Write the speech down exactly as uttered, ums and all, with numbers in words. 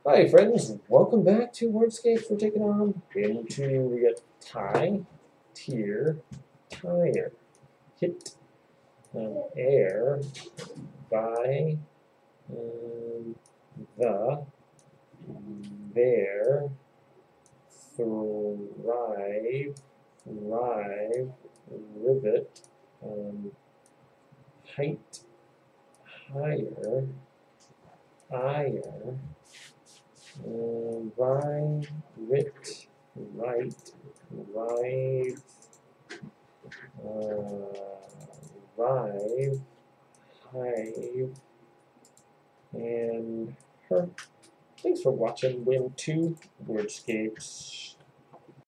Hi friends, welcome back to WORDSCAPES. We're taking on into we got tie, tear, tire, hit, um, air, by, um, the, there, thrive, thrive, rivet, um, height, higher, ire, Uh, rhyme, writ, right, rive, uh, rive, hive, and her. Thanks for watching Win two WORDSCAPES.